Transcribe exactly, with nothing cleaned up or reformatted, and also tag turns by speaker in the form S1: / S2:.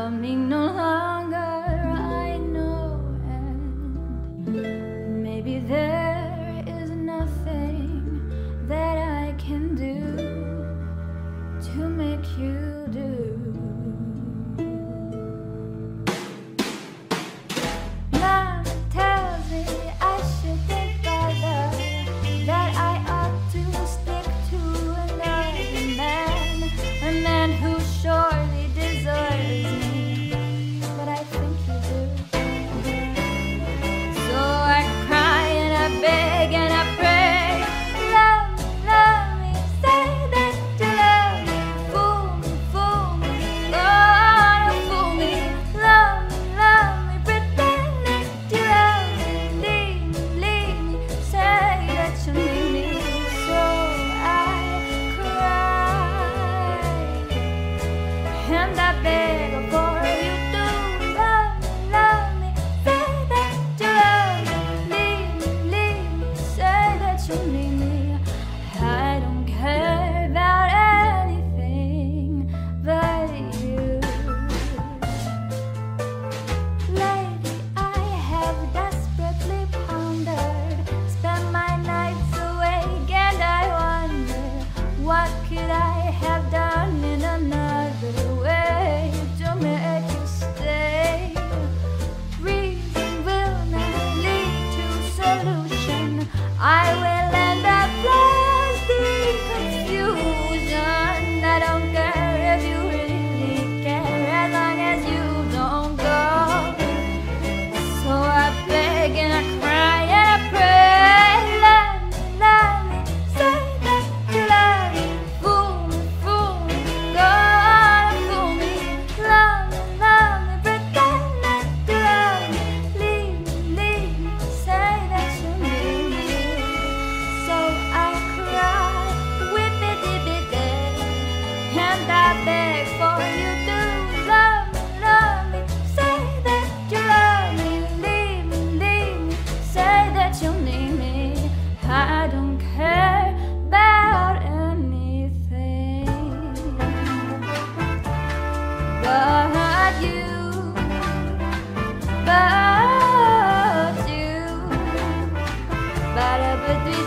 S1: coming no longer, I know, and maybe there is nothing that I can do to make you do. Mom tells me I shouldn't bother, that I ought to stick to another man, a man who surely deserves me, but I think you do. So I cry and I beg and I pray, love me, love me, say that you love me, fool me, fool me, gonna fool me, love me, love me, pretend that you love me, leave me, leave me, say that you need me. So I cry and I beg for you to love me, love me, say that you love me, leave me, leave me, say that you need me. I don't care about anything but you. Lately I have desperately pondered, spent my nights awake, and I wonder what could I have done in another way to make you stay. Reason will not lead to solution. I will end up lost in confusion. I don't care if you really care, as long as you don't go. So I beg and I cry and I pray, love me, love me, say that you love me, fool me, fool me, gonna fool me, love me, love me, pretend that you love me, leave me, leave me, say that you need me. So I cry, whippity-bit-day, and I beg for you to love me, love me, say that you love me, leave me, leave me, say that you need me. I don't care about anything but you, but you, but